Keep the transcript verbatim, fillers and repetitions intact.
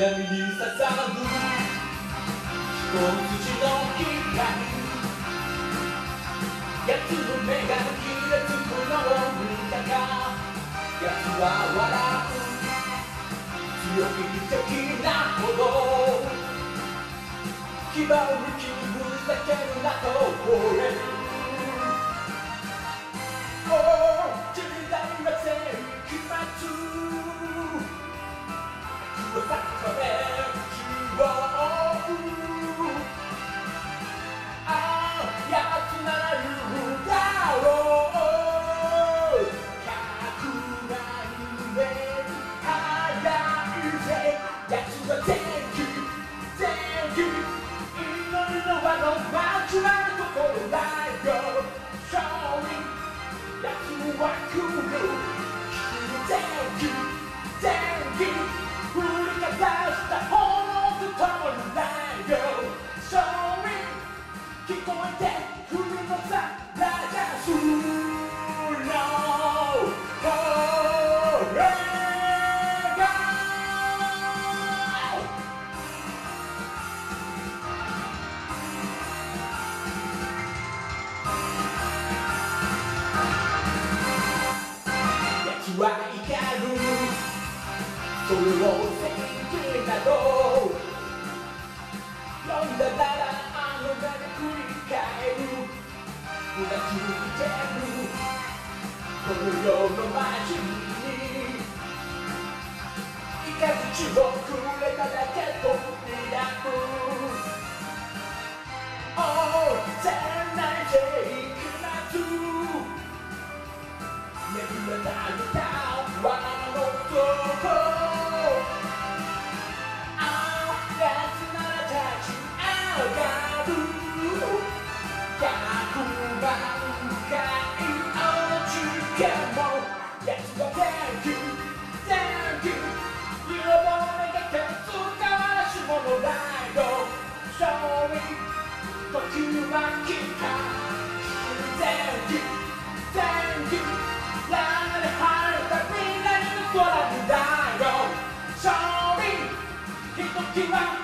闇に刺さる一筋の光、奴の目が気がつくのを見たか、奴は笑う強気的なほど、牙をむきふざけるなと吠える。おお、時代は世紀末、黒坂で希望、ああ、やつなら言うだろう。百万年早いぜ、やつは全球全球、祈りの輪の待ちわるところだよ。勝利、やつは来る、全球全球、振りかざした炎と共にだよ。勝利、聞こえてくるのさ、ラジャスのこれが奴は怒る、それを正義だと読んだならあの目で繰り返る。うなずいてるこの世の街に、イカズチをくれただけと抱く。おお、せないぜいくなつ、眠らない歌う罠の男、時は来た、Thank you, thank you、 ラーメン晴れたみんなの空にだよ。勝利、ひときわ